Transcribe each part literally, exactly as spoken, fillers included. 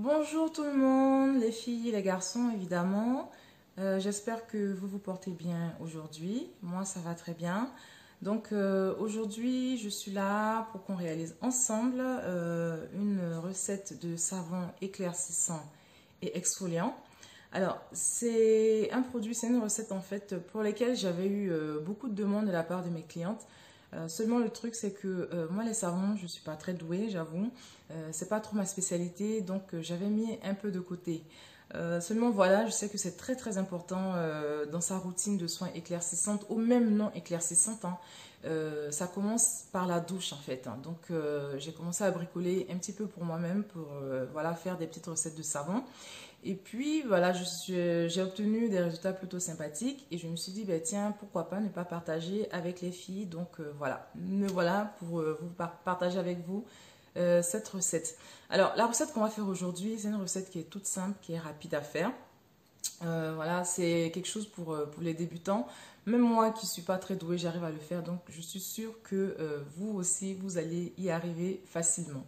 Bonjour tout le monde, les filles et les garçons évidemment. Euh, j'espère que vous vous portez bien aujourd'hui. Moi ça va très bien. Donc euh, aujourd'hui je suis là pour qu'on réalise ensemble euh, une recette de savon éclaircissant et exfoliant. Alors c'est un produit, c'est une recette en fait pour laquelle j'avais eu euh, beaucoup de demandes de la part de mes clientes. Euh, seulement le truc c'est que euh, moi les savons je suis pas très douée, j'avoue. Euh, c'est pas trop ma spécialité, donc euh, j'avais mis un peu de côté. Euh, seulement voilà, je sais que c'est très très important euh, dans sa routine de soins éclaircissante ou même non éclaircissante, hein. Euh, ça commence par la douche en fait, hein. Donc euh, j'ai commencé à bricoler un petit peu pour moi-même pour euh, voilà, faire des petites recettes de savon. Et puis voilà, je suis- j'ai obtenu des résultats plutôt sympathiques et je me suis dit, ben, tiens, pourquoi pas ne pas partager avec les filles. Donc euh, voilà, me voilà pour euh, vous par- partager avec vous euh, cette recette. Alors la recette qu'on va faire aujourd'hui, c'est une recette qui est toute simple, qui est rapide à faire. Euh, voilà, c'est quelque chose pour, euh, pour les débutants. Même moi qui ne suis pas très douée, j'arrive à le faire. Donc je suis sûre que euh, vous aussi, vous allez y arriver facilement.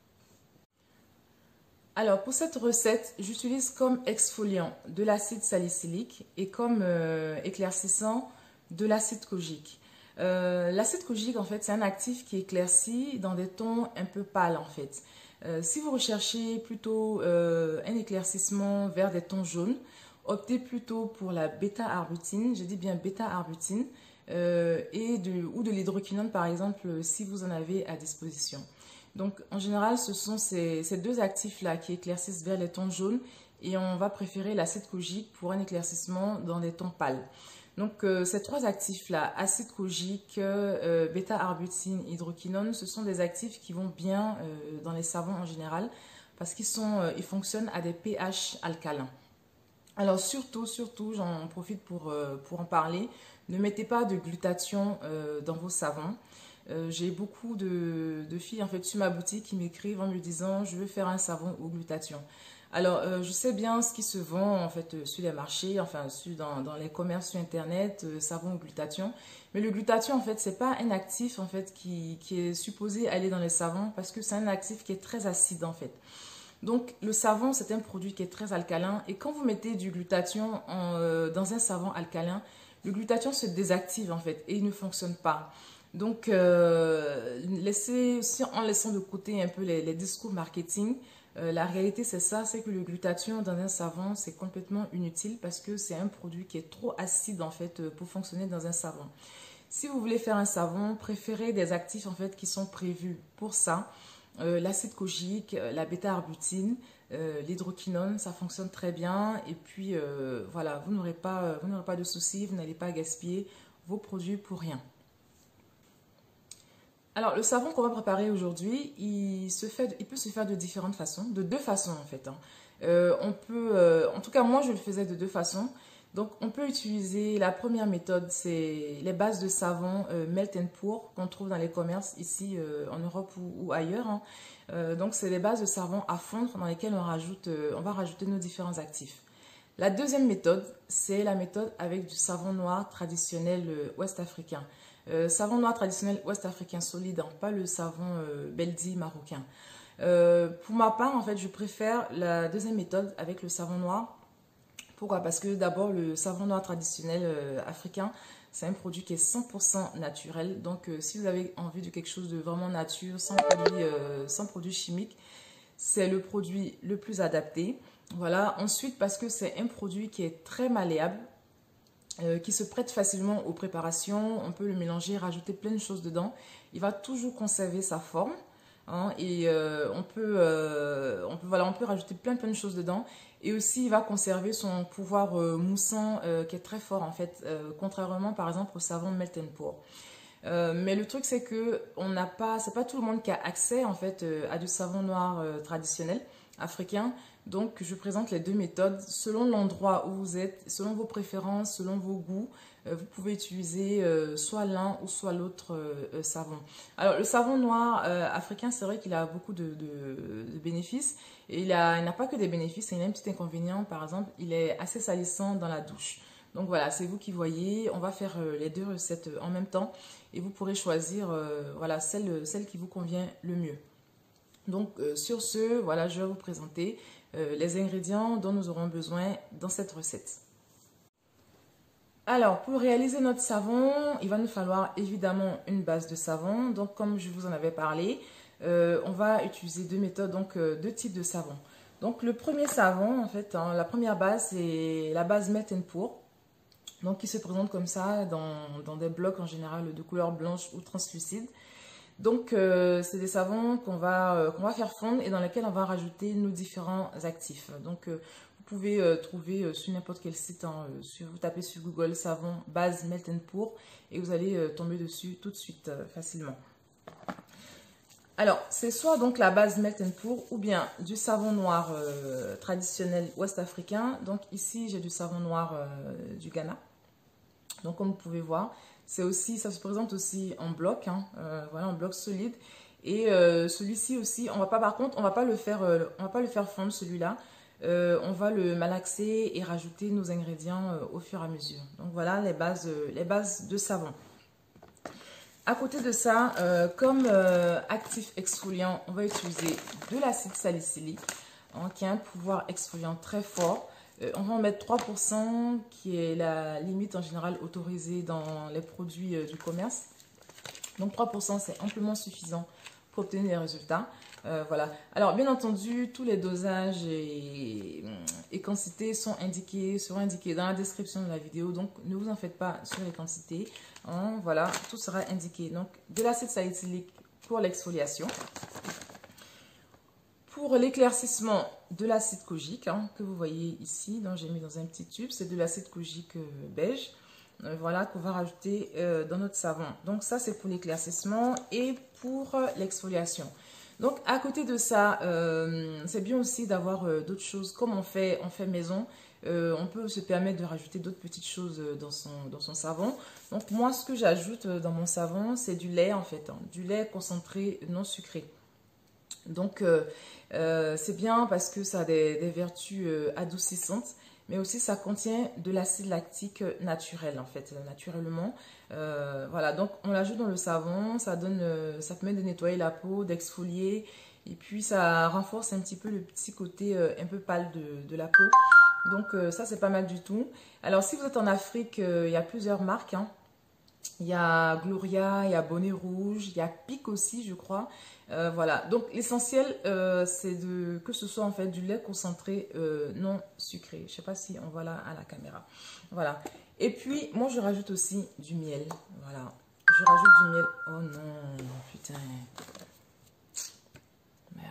Alors, pour cette recette, j'utilise comme exfoliant de l'acide salicylique et comme euh, éclaircissant de l'acide kojique. Euh, l'acide kojique, en fait, c'est un actif qui éclaircit dans des tons un peu pâles, en fait. Euh, si vous recherchez plutôt euh, un éclaircissement vers des tons jaunes, optez plutôt pour la bêta-arbutéine, je dis bien bêta-arbutéine, euh, et de, ou de l'hydroquinone, par exemple, si vous en avez à disposition. Donc, en général, ce sont ces, ces deux actifs-là qui éclaircissent vers les tons jaunes et on va préférer l'acide kojique pour un éclaircissement dans des tons pâles. Donc, euh, ces trois actifs-là, acide kojique, euh, bêta-arbutéine, hydroquinone, ce sont des actifs qui vont bien euh, dans les savons en général parce qu'ils sont, euh, ils fonctionnent à des pH alcalins. Alors surtout, surtout, j'en profite pour, euh, pour en parler, ne mettez pas de glutathion euh, dans vos savons. Euh, j'ai beaucoup de, de filles en fait sur ma boutique qui m'écrivent en me disant je veux faire un savon au glutathion. Alors euh, je sais bien ce qui se vend en fait euh, sur les marchés, enfin sur, dans, dans les commerces sur internet, euh, savon au glutathion. Mais le glutathion en fait c'est pas un actif en fait qui, qui est supposé aller dans les savons parce que c'est un actif qui est très acide en fait. Donc le savon c'est un produit qui est très alcalin et quand vous mettez du glutathion en, euh, dans un savon alcalin, le glutathion se désactive en fait et il ne fonctionne pas. Donc, euh, laissez, si en laissant de côté un peu les, les discours marketing, euh, la réalité c'est ça, c'est que le glutathion dans un savon c'est complètement inutile parce que c'est un produit qui est trop acide en fait pour fonctionner dans un savon. Si vous voulez faire un savon, préférez des actifs en fait qui sont prévus pour ça. Euh, l'acide kojique, la bêta-arbutéine, euh, l'hydroquinone, ça fonctionne très bien. Et puis euh, voilà, vous n'aurez pas, vous n'aurez pas de soucis, vous n'allez pas gaspiller vos produits pour rien. Alors, le savon qu'on va préparer aujourd'hui, il, se fait, il peut se faire de différentes façons, de deux façons en fait, hein. Euh, on peut, euh, en tout cas, moi je le faisais de deux façons. Donc, on peut utiliser la première méthode, c'est les bases de savon euh, Melt and Pour qu'on trouve dans les commerces ici euh, en Europe ou, ou ailleurs, hein. Euh, donc, c'est les bases de savon à fondre dans lesquelles on, rajoute, euh, on va rajouter nos différents actifs. La deuxième méthode, c'est la méthode avec du savon noir traditionnel euh, ouest-africain. Euh, savon noir traditionnel ouest-africain solide, hein, pas le savon euh, Beldi marocain. Euh, pour ma part, en fait, je préfère la deuxième méthode avec le savon noir. Pourquoi? Parce que d'abord, le savon noir traditionnel euh, africain, c'est un produit qui est cent pour cent naturel. Donc, euh, si vous avez envie de quelque chose de vraiment nature, sans produits, euh, sans produits chimiques, c'est le produit le plus adapté. Voilà. Ensuite, parce que c'est un produit qui est très malléable, euh, qui se prête facilement aux préparations. On peut le mélanger, rajouter plein de choses dedans. Il va toujours conserver sa forme. Hein, et euh, on, peut, euh, on, peut, voilà, on peut rajouter plein plein de choses dedans. Et aussi, il va conserver son pouvoir euh, moussant euh, qui est très fort en fait, euh, contrairement par exemple au savon Melt and Pour. Euh, mais le truc c'est que on n'a pas, c'est pas tout le monde qui a accès en fait euh, à du savon noir euh, traditionnel africain. Donc je présente les deux méthodes selon l'endroit où vous êtes, selon vos préférences, selon vos goûts. Euh, vous pouvez utiliser euh, soit l'un ou soit l'autre euh, euh, savon. Alors le savon noir euh, africain, c'est vrai qu'il a beaucoup de, de, de bénéfices et il a, il n'a pas que des bénéfices, il a un petit inconvénient. Par exemple, il est assez salissant dans la douche. Donc voilà, c'est vous qui voyez. On va faire euh, les deux recettes en même temps et vous pourrez choisir euh, voilà, celle, celle qui vous convient le mieux. Donc euh, sur ce, voilà, je vais vous présenter euh, les ingrédients dont nous aurons besoin dans cette recette. Alors, pour réaliser notre savon, il va nous falloir évidemment une base de savon. Donc, comme je vous en avais parlé, euh, on va utiliser deux méthodes, donc euh, deux types de savon. Donc, le premier savon, en fait, hein, la première base, c'est la base Melt and Pour. Donc, qui se présente comme ça dans, dans des blocs en général de couleur blanche ou translucide. Donc, euh, c'est des savons qu'on va, euh, qu'on va faire fondre et dans lesquels on va rajouter nos différents actifs. Donc, euh, vous pouvez euh, trouver euh, sur n'importe quel site, hein, euh, sur, vous tapez sur Google savon base Melt and Pour et vous allez euh, tomber dessus tout de suite euh, facilement. Alors, c'est soit donc la base Melt and Pour ou bien du savon noir euh, traditionnel ouest-africain. Donc, ici, j'ai du savon noir euh, du Ghana. Donc, comme vous pouvez voir, c'est aussi, ça se présente aussi en bloc, hein, euh, voilà, en bloc solide. Et euh, celui-ci aussi, on va pas, par contre, on va pas le faire, euh, on va pas le faire fondre celui-là. Euh, on va le malaxer et rajouter nos ingrédients euh, au fur et à mesure. Donc voilà les bases, euh, les bases de savon. À côté de ça, euh, comme euh, actif exfoliant, on va utiliser de l'acide salicylique, hein, qui a un pouvoir exfoliant très fort. Euh, on va en mettre trois pour cent, qui est la limite en général autorisée dans les produits euh, du commerce. Donc trois pour cent, c'est amplement suffisant pour obtenir des résultats. Euh, voilà. Alors, bien entendu, tous les dosages et, et quantités sont indiqués, seront indiqués dans la description de la vidéo. Donc, ne vous en faites pas sur les quantités. Hein, voilà, tout sera indiqué. Donc, de l'acide salicylique pour l'exfoliation. Pour l'éclaircissement, de l'acide kojique, hein, que vous voyez ici, donc j'ai mis dans un petit tube, c'est de l'acide kojique euh, beige, euh, voilà, qu'on va rajouter euh, dans notre savon. Donc ça, c'est pour l'éclaircissement et pour euh, l'exfoliation. Donc à côté de ça, euh, c'est bien aussi d'avoir euh, d'autres choses, comme on fait, on fait maison, euh, on peut se permettre de rajouter d'autres petites choses dans son, dans son savon. Donc moi, ce que j'ajoute dans mon savon, c'est du lait en fait, hein, du lait concentré non sucré. Donc, euh, euh, c'est bien parce que ça a des, des vertus euh, adoucissantes, mais aussi ça contient de l'acide lactique naturel, en fait, naturellement. Euh, voilà, donc on l'ajoute dans le savon, ça donne, euh, ça permet de nettoyer la peau, d'exfolier, et puis ça renforce un petit peu le petit côté euh, un peu pâle de, de la peau. Donc, euh, ça, c'est pas mal du tout. Alors, si vous êtes en Afrique, euh, il y a plusieurs marques, hein. Il y a Gloria, il y a Bonnet Rouge, il y a Pic aussi, je crois. Euh, voilà, donc l'essentiel, euh, c'est de que ce soit en fait du lait concentré euh, non sucré. Je ne sais pas si on voit là à la caméra. Voilà. Et puis, moi, je rajoute aussi du miel. Voilà. Je rajoute du miel. Oh non, putain. Merde.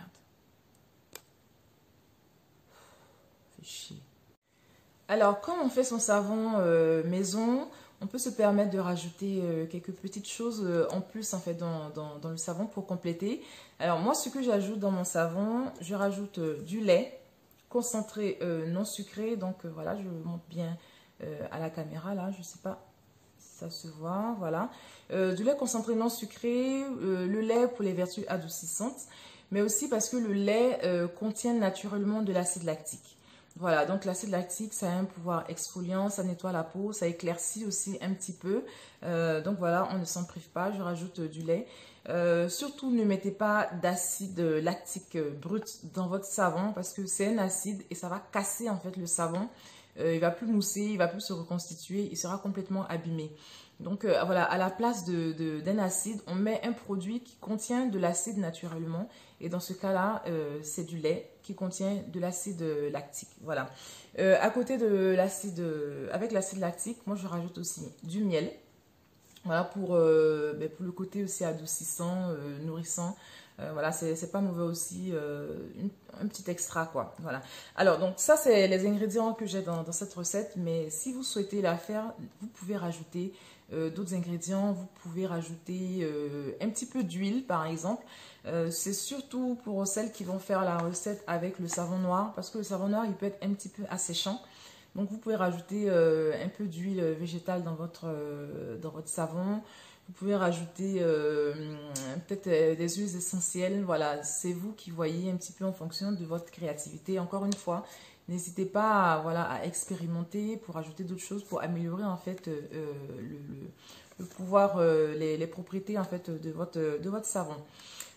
Fait chier. Alors, quand on fait son savon euh, maison, on peut se permettre de rajouter euh, quelques petites choses euh, en plus en fait dans, dans, dans le savon pour compléter. Alors moi, ce que j'ajoute dans mon savon, je rajoute euh, du lait concentré euh, non sucré. Donc euh, voilà, je montre bien euh, à la caméra là, je sais pas si ça se voit, voilà. Euh, du lait concentré non sucré, euh, le lait pour les vertus adoucissantes, mais aussi parce que le lait euh, contient naturellement de l'acide lactique. Voilà, donc l'acide lactique, ça a un pouvoir exfoliant, ça nettoie la peau, ça éclaircit aussi un petit peu. Euh, donc voilà, on ne s'en prive pas, je rajoute du lait. Euh, surtout, ne mettez pas d'acide lactique brut dans votre savon parce que c'est un acide et ça va casser en fait le savon. Euh, il va plus mousser, il va plus se reconstituer, il sera complètement abîmé. Donc euh, voilà, à la place de, de, d'un acide, on met un produit qui contient de l'acide naturellement. Et dans ce cas-là, euh, c'est du lait qui contient de l'acide lactique. Voilà. Euh, à côté de l'acide, avec l'acide lactique, moi je rajoute aussi du miel. Voilà, pour, euh, ben pour le côté aussi adoucissant, euh, nourrissant. Euh, voilà, c'est pas mauvais aussi, euh, une, un petit extra quoi. Voilà. Alors, donc ça, c'est les ingrédients que j'ai dans, dans cette recette. Mais si vous souhaitez la faire, vous pouvez rajouter euh, d'autres ingrédients. Vous pouvez rajouter euh, un petit peu d'huile, par exemple. Euh, c'est surtout pour celles qui vont faire la recette avec le savon noir. Parce que le savon noir, il peut être un petit peu asséchant. Donc, vous pouvez rajouter euh, un peu d'huile végétale dans votre, euh, dans votre savon. Vous pouvez rajouter euh, peut-être des huiles essentielles. Voilà, c'est vous qui voyez un petit peu en fonction de votre créativité. Encore une fois, n'hésitez pas à, voilà, à expérimenter pour ajouter d'autres choses, pour améliorer en fait euh, le, le, le pouvoir, euh, les, les propriétés en fait de votre, de votre savon.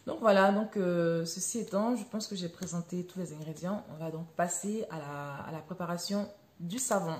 Donc voilà, donc euh, ceci étant, je pense que j'ai présenté tous les ingrédients. On va donc passer à la, à la préparation du savon.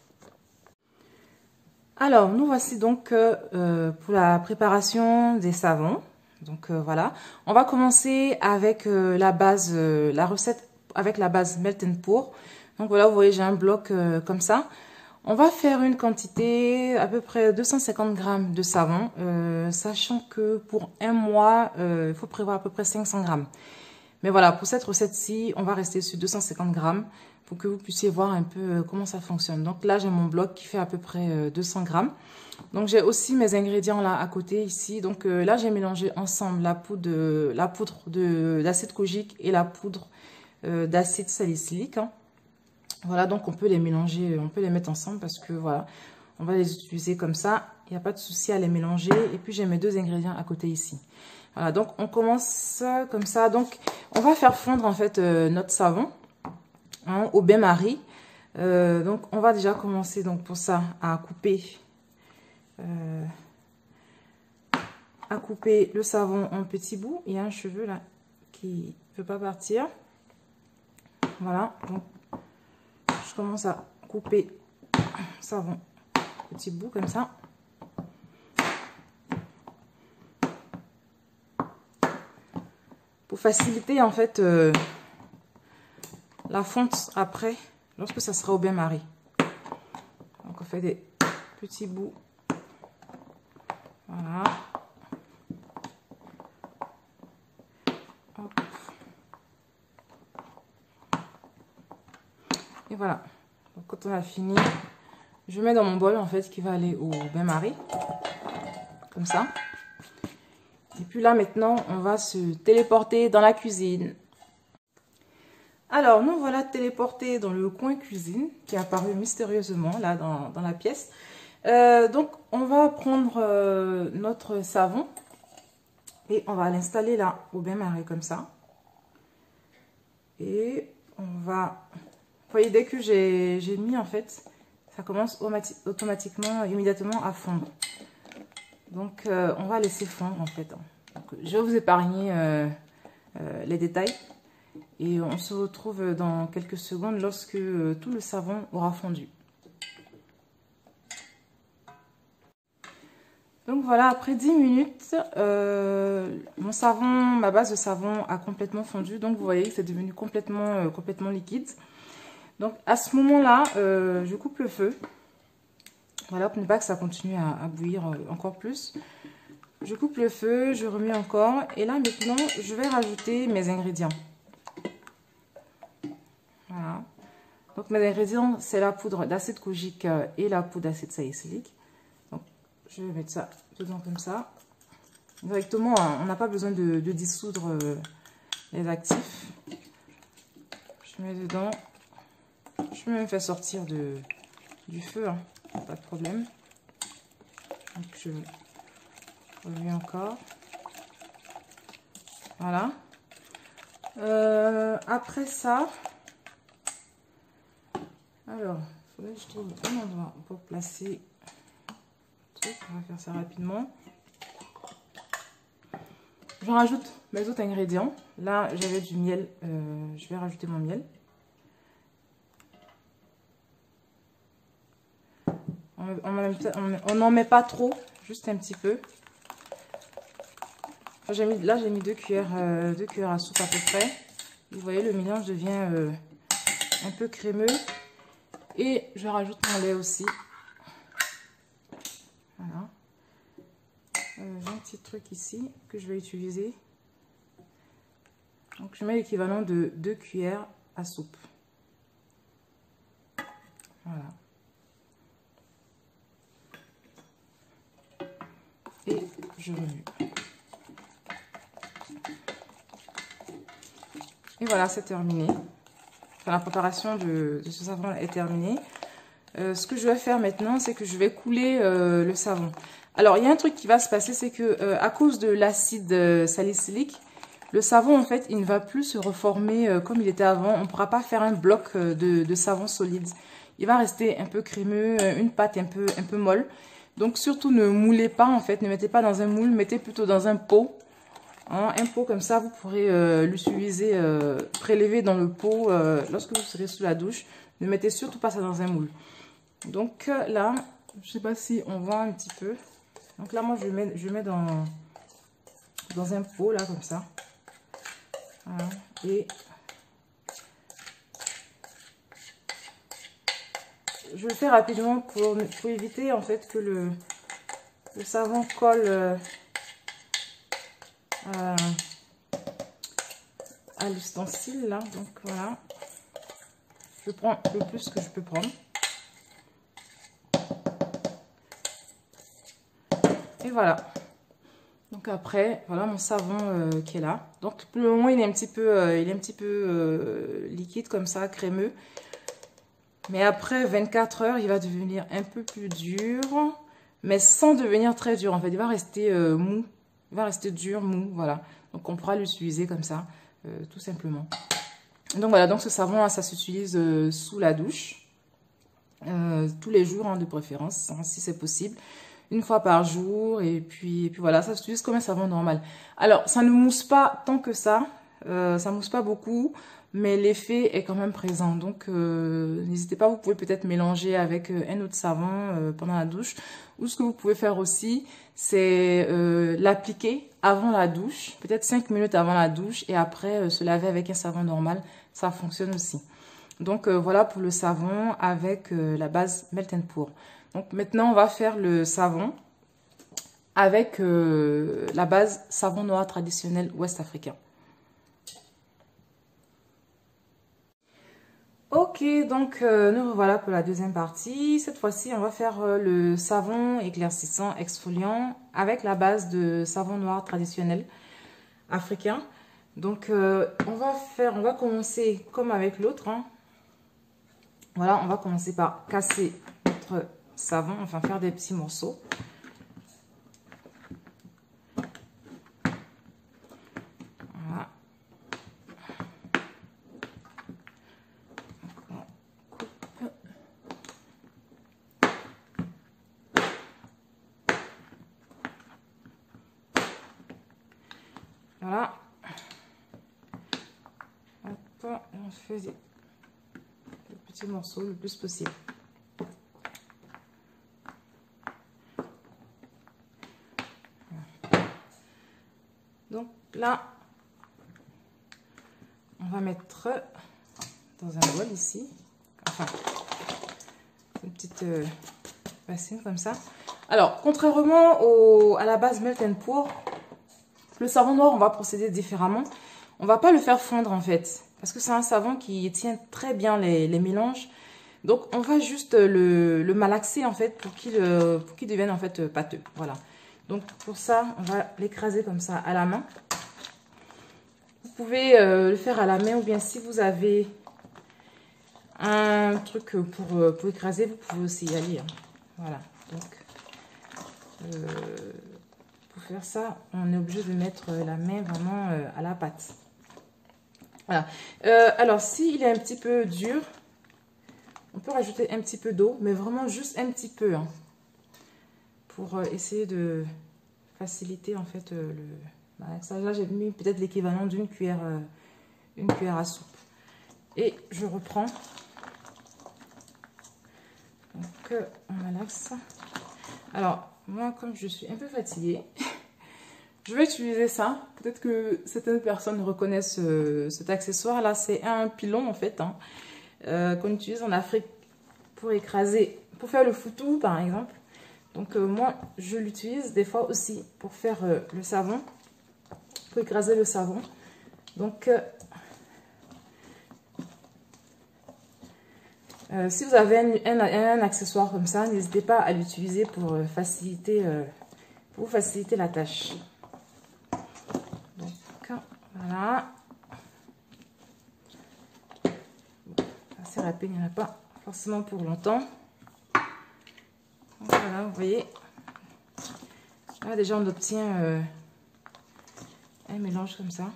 Alors, nous voici donc euh, pour la préparation des savons. Donc euh, voilà, on va commencer avec euh, la base, euh, la recette avec la base Melt and Pour. Donc voilà, vous voyez, j'ai un bloc euh, comme ça. On va faire une quantité à peu près deux cent cinquante grammes de savon, euh, sachant que pour un mois, euh, il faut prévoir à peu près cinq cents grammes. Mais voilà, pour cette recette-ci, on va rester sur deux cent cinquante grammes pour que vous puissiez voir un peu comment ça fonctionne. Donc là, j'ai mon bloc qui fait à peu près deux cents grammes. Donc j'ai aussi mes ingrédients là à côté ici. Donc euh, là, j'ai mélangé ensemble la poudre, la poudre d'acide kojique et la poudre euh, d'acide salicylique. Hein. Voilà, donc on peut les mélanger, on peut les mettre ensemble parce que voilà, on va les utiliser comme ça. Il n'y a pas de souci à les mélanger. Et puis j'ai mes deux ingrédients à côté ici. Voilà, donc on commence comme ça. Donc on va faire fondre en fait euh, notre savon hein, au bain-marie. Euh, donc on va déjà commencer donc pour ça à couper, euh, à couper le savon en petits bouts. Il y a un cheveu là qui ne veut pas partir. Voilà, donc je commence à couper le savon en petits bouts comme ça. Pour faciliter en fait euh, la fonte après, lorsque ça sera au bain-marie. Donc on fait des petits bouts. Voilà. Hop. Et voilà. Donc quand on a fini, je mets dans mon bol en fait qui va aller au bain-marie. Comme ça. Et puis là, maintenant, on va se téléporter dans la cuisine. Alors, nous voilà téléportés dans le coin cuisine qui est apparu mystérieusement là dans, dans la pièce. Euh, donc, on va prendre euh, notre savon et on va l'installer là au bain-marie comme ça. Et on va... Vous voyez, dès que j'ai mis en fait, ça commence automatiquement, immédiatement à fondre. Donc, euh, on va laisser fondre en fait. Donc, je vais vous épargner euh, euh, les détails. Et on se retrouve dans quelques secondes lorsque euh, tout le savon aura fondu. Donc voilà, après dix minutes, euh, mon savon, ma base de savon a complètement fondu. Donc vous voyez que c'est devenu complètement, euh, complètement liquide. Donc à ce moment-là, euh, je coupe le feu. Voilà, pour ne pas que ça continue à, à bouillir encore plus. Je coupe le feu, je remets encore. Et là, maintenant, je vais rajouter mes ingrédients. Voilà. Donc, mes ingrédients, c'est la poudre d'acide kojique et la poudre d'acide salicylique. Donc, je vais mettre ça dedans comme ça. Directement, on n'a pas besoin de, de dissoudre les actifs. Je mets dedans. Je peux même faire sortir de, du feu, hein. Pas de problème. Donc, je remets encore. Voilà. Euh, après ça, alors, il faudrait que je trouve un endroit pour placer le truc. On va faire ça rapidement. Je rajoute mes autres ingrédients. Là, j'avais du miel. Euh, je vais rajouter mon miel. On n'en met pas trop, juste un petit peu. Enfin, mis, là, j'ai mis deux cuillères, euh, deux cuillères à soupe à peu près. Vous voyez, le mélange devient euh, un peu crémeux. Et je rajoute mon lait aussi. Voilà. Euh, j'ai un petit truc ici que je vais utiliser. Donc, je mets l'équivalent de deux cuillères à soupe. Voilà. Et je remue. Et voilà, c'est terminé. Enfin, la préparation de, de ce savon est terminée. Euh, ce que je vais faire maintenant, c'est que je vais couler euh, le savon. Alors, il y a un truc qui va se passer, c'est que euh, à cause de l'acide euh, salicylique, le savon, en fait, il ne va plus se reformer euh, comme il était avant. On ne pourra pas faire un bloc euh, de, de savon solide. Il va rester un peu crémeux, une pâte un peu, un peu molle. Donc, surtout, ne moulez pas, en fait. Ne mettez pas dans un moule, mettez plutôt dans un pot. Hein, un pot comme ça, vous pourrez euh, l'utiliser, euh, prélever dans le pot euh, lorsque vous serez sous la douche. Ne mettez surtout pas ça dans un moule. Donc euh, là, je sais pas si on voit un petit peu. Donc là, moi, je mets, je mets dans, dans un pot, là, comme ça. Voilà. Et je le fais rapidement pour, pour éviter, en fait, que le, le savon colle euh, à, à l'ustensile, là. Donc, voilà. Je prends le plus que je peux prendre. Et voilà. Donc après, voilà mon savon euh, qui est là. Donc pour le moment, il est un petit peu, euh, il est un petit peu euh, liquide comme ça, crémeux. Mais après vingt-quatre heures, il va devenir un peu plus dur. Mais sans devenir très dur. En fait, il va rester euh, mou. Il va rester dur, mou, voilà. Donc on pourra l'utiliser comme ça, euh, tout simplement. Donc voilà, donc ce savon là, ça s'utilise euh, sous la douche. Euh, tous les jours, hein, de préférence, hein, si c'est possible. Une fois par jour, et puis, et puis voilà, ça s'utilise comme un savon normal. Alors, ça ne mousse pas tant que ça, euh, ça mousse pas beaucoup, mais l'effet est quand même présent. Donc, euh, n'hésitez pas, vous pouvez peut-être mélanger avec un autre savon euh, pendant la douche. Ou ce que vous pouvez faire aussi, c'est euh, l'appliquer avant la douche, peut-être cinq minutes avant la douche, et après euh, se laver avec un savon normal, ça fonctionne aussi. Donc, euh, voilà pour le savon avec euh, la base Melt and Pour. Donc maintenant, on va faire le savon avec euh, la base savon noir traditionnel ouest africain. Ok, donc euh, nous revoilà pour la deuxième partie. Cette fois-ci, on va faire euh, le savon éclaircissant exfoliant avec la base de savon noir traditionnel africain. Donc euh, on va faire, on va commencer comme avec l'autre. Hein. Voilà, on va commencer par casser notre savon, enfin faire des petits morceaux. Voilà. On coupe. Voilà. Hop, on fait des petits morceaux le plus possible. Donc là, on va mettre dans un bol ici, enfin, une petite euh, bassine comme ça. Alors, contrairement au, à la base Melt and Pour, le savon noir, on va procéder différemment. On va pas le faire fondre en fait, parce que c'est un savon qui tient très bien les, les mélanges. Donc, on va juste le, le malaxer en fait pour qu'il pour qu'il devienne en fait pâteux. Voilà. Donc, pour ça, on va l'écraser comme ça à la main. Vous pouvez euh, le faire à la main ou bien si vous avez un truc pour, euh, pour écraser, vous pouvez aussi y aller. Hein. Voilà. Donc, euh, pour faire ça, on est obligé de mettre la main vraiment euh, à la pâte. Voilà. Euh, alors, s'il est un petit peu dur, on peut rajouter un petit peu d'eau, mais vraiment juste un petit peu. Hein, pour euh, essayer de faciliter en fait euh, le... Ça, là, j'ai mis peut-être l'équivalent d'une cuillère, euh, une cuillère à soupe. Et je reprends. Donc, euh, on malaxe. Alors, moi, comme je suis un peu fatiguée, je vais utiliser ça. Peut-être que certaines personnes reconnaissent euh, cet accessoire-là. C'est un pilon, en fait, hein, euh, qu'on utilise en Afrique pour écraser, pour faire le foutou, par exemple. Donc, euh, moi, je l'utilise des fois aussi pour faire euh, le savon. Pour écraser le savon. Donc, euh, euh, si vous avez un, un, un accessoire comme ça, n'hésitez pas à l'utiliser pour euh, faciliter, euh, pour faciliter la tâche. Donc, voilà. Bon, assez rapide, il n'y en a pas forcément pour longtemps. Donc, voilà, vous voyez. Là, déjà, on obtient... Euh, un mélange comme ça.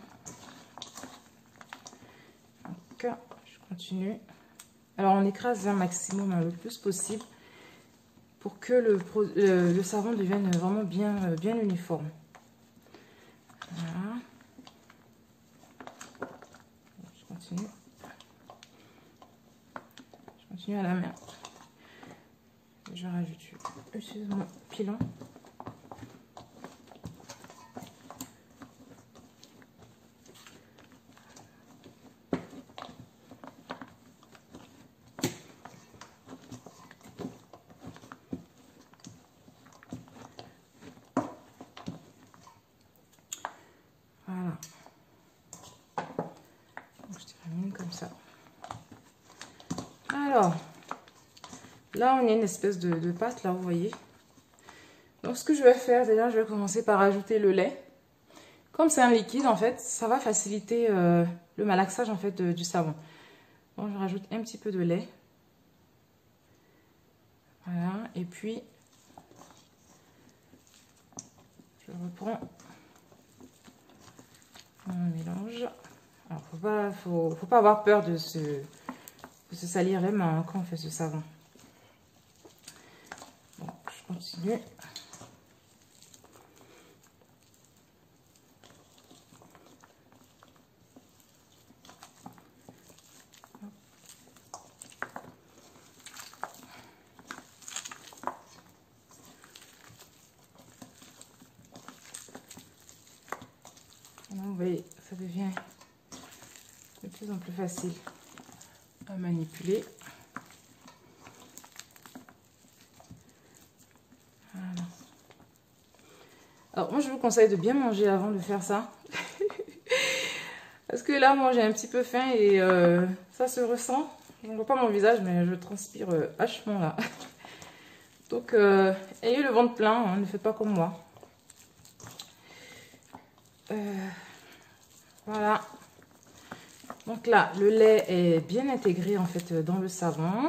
Donc, je continue. Alors, on écrase un maximum, hein, le plus possible, pour que le, le, le savon devienne vraiment bien, bien uniforme. Voilà. Je continue. Je continue à la main. Je rajoute juste mon pilon. Voilà. Donc, je termine comme ça. Alors, là, on a une espèce de, de pâte, là, vous voyez. Donc, ce que je vais faire, déjà, je vais commencer par ajouter le lait. Comme c'est un liquide, en fait, ça va faciliter euh, le malaxage, en fait, de, du savon. Donc, je rajoute un petit peu de lait. Voilà. Et puis, je reprends mon mélange. Alors, faut pas, faut, faut pas avoir peur de se, de se salir les mains hein, quand on fait ce savon. Bon, je continue. Vous voyez, ça devient de plus en plus facile à manipuler. Voilà. Alors moi je vous conseille de bien manger avant de faire ça. Parce que là moi j'ai un petit peu faim et euh, ça se ressent. Je ne vois pas mon visage mais je transpire euh, hachement là. Donc euh, ayez le ventre plein, hein, ne faites pas comme moi. Euh, voilà. Donc là, le lait est bien intégré en fait dans le savon.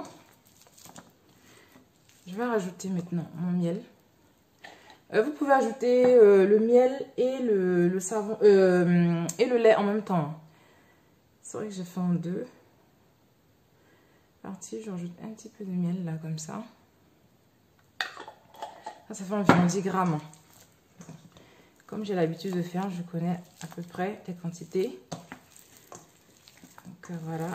Je vais rajouter maintenant mon miel. Euh, vous pouvez ajouter euh, le miel et le, le savon euh, et le lait en même temps. C'est vrai que j'ai fait en deux parties. Je rajoute un petit peu de miel là comme ça. Ça, ça fait environ dix grammes. Comme j'ai l'habitude de faire, je connais à peu près les quantités. Donc euh, voilà.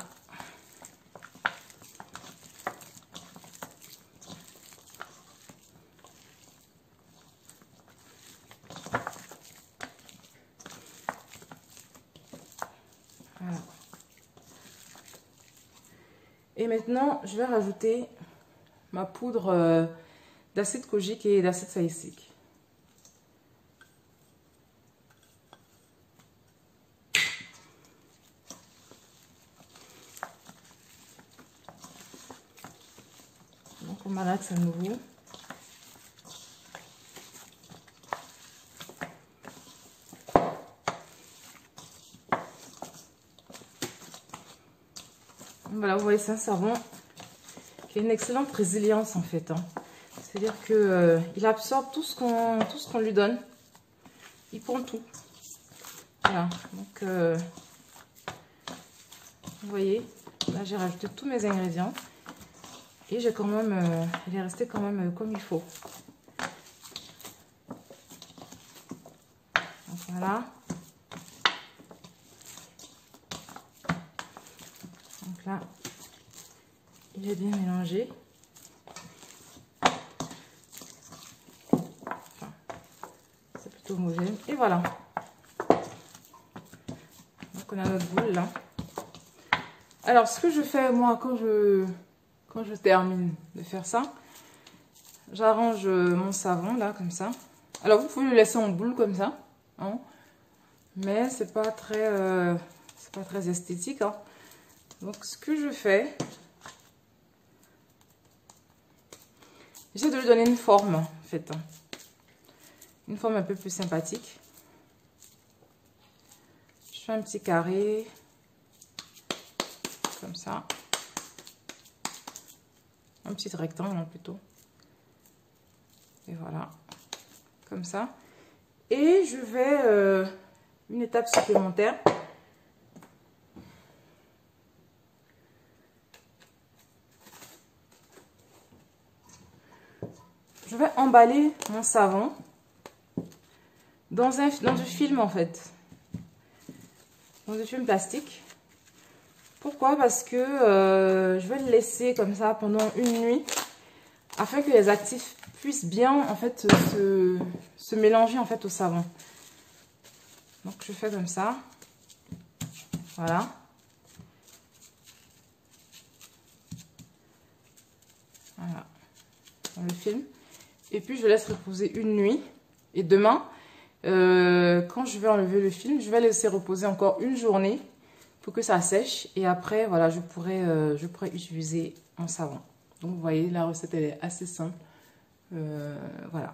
Voilà. Et maintenant, je vais rajouter ma poudre euh, d'acide kojique et d'acide salicylique. Donc on malaxe à nouveau. Voilà, vous voyez, c'est un savon qui a une excellente résilience en fait. Hein. C'est-à-dire qu'il euh, absorbe tout ce qu'on tout ce qu'on lui donne. Il prend tout. Voilà, donc euh, vous voyez, là j'ai rajouté tous mes ingrédients. Et j'ai quand même, euh, il est resté quand même euh, comme il faut. Donc voilà. Donc là, il est bien mélangé. Enfin, c'est plutôt homogène. Et voilà. Donc on a notre boule là. Alors ce que je fais moi quand je, quand je termine de faire ça, j'arrange mon savon là comme ça. Alors vous pouvez le laisser en boule comme ça. Hein, mais c'est pas très, euh, c'est pas très esthétique. Hein. Donc ce que je fais, j'essaie de lui donner une forme en fait, une forme un peu plus sympathique. Je fais un petit carré comme ça, un petit rectangle plutôt, et voilà, comme ça. Et je vais euh, une étape supplémentaire. Je vais emballer mon savon dans, un, dans du film en fait. Dans du film plastique. Pourquoi? Parce que euh, je vais le laisser comme ça pendant une nuit. Afin que les actifs puissent bien en fait se, se mélanger en fait au savon. Donc je fais comme ça. Voilà. Voilà. On le filme. Et puis je laisse reposer une nuit. Et demain, euh, quand je vais enlever le film, je vais laisser reposer encore une journée pour que ça sèche. Et après, voilà, je pourrais, euh, je pourrais utiliser mon savon. Donc vous voyez, la recette elle est assez simple. Euh, voilà.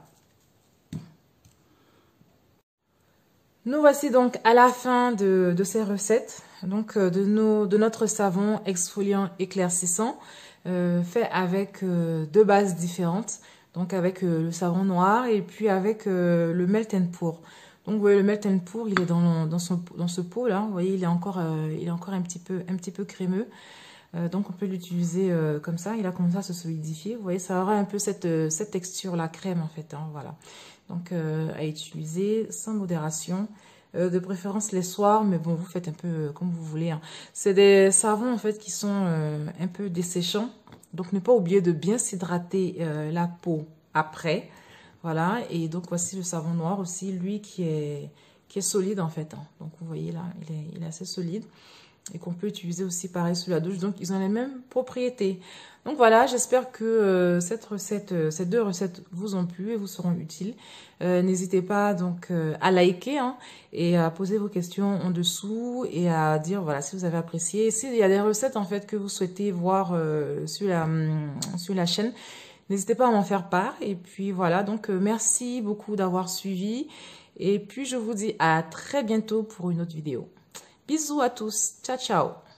Nous voici donc à la fin de, de ces recettes. Donc de, nos, de notre savon exfoliant éclaircissant. Euh, fait avec euh, deux bases différentes. Donc avec euh, le savon noir et puis avec euh, le melt and pour. Donc vous voyez le melt and pour, il est dans, dans, son, dans ce pot là. Vous voyez, il est encore, euh, il est encore un, petit peu, un petit peu crémeux. Euh, donc on peut l'utiliser euh, comme ça. Il a commencé à se solidifier. Vous voyez, ça aura un peu cette, cette texture la crème en fait. Hein, voilà. Donc euh, à utiliser sans modération. Euh, de préférence les soirs, mais bon, vous faites un peu euh, comme vous voulez. Hein. C'est des savons en fait qui sont euh, un peu desséchants. Donc ne pas oublier de bien s'hydrater euh, la peau après. Voilà. Et donc voici le savon noir aussi, lui qui est, qui est solide en fait. Hein. Donc vous voyez là, il est, il est assez solide. Et qu'on peut utiliser aussi pareil sous la douche. Donc ils ont les mêmes propriétés. Donc voilà, j'espère que euh, cette recette, euh, ces deux recettes vous ont plu et vous seront utiles. Euh, N'hésitez pas donc euh, à liker hein, et à poser vos questions en dessous et à dire voilà si vous avez apprécié. S'il y a des recettes en fait que vous souhaitez voir euh, sur la sur la chaîne, n'hésitez pas à m'en faire part. Et puis voilà, donc euh, merci beaucoup d'avoir suivi. Et puis je vous dis à très bientôt pour une autre vidéo. Bisous à tous, ciao ciao.